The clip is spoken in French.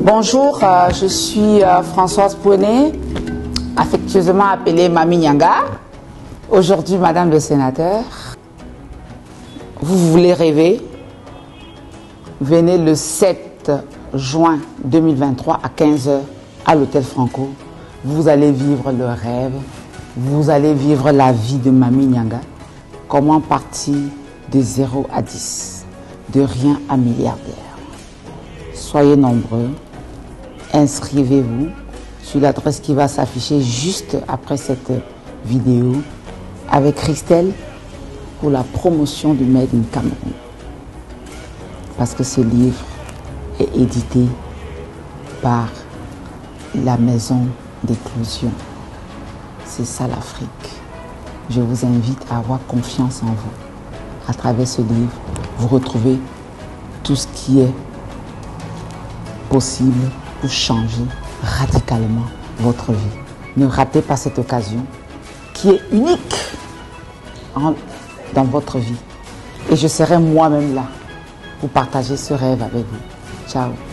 Bonjour, je suis Françoise Pouené, affectueusement appelée Mamie Nyanga. Aujourd'hui, Madame le Sénateur, vous voulez rêver? Venez le 7 juin 2023 à 15 h à l'Hôtel Franco. Vous allez vivre le rêve, vous allez vivre la vie de Mamie Nyanga. Comment partir de 0 à 10, de rien à milliardaire. Soyez nombreux, inscrivez-vous sur l'adresse qui va s'afficher juste après cette vidéo avec Christelle pour la promotion du Made in Cameroun. Parce que ce livre est édité par la maison d'éclosion. C'est ça l'Afrique. Je vous invite à avoir confiance en vous. À travers ce livre, vous retrouvez tout ce qui est possible pour changer radicalement votre vie. Ne ratez pas cette occasion qui est unique dans votre vie. Et je serai moi-même là pour partager ce rêve avec vous. Ciao.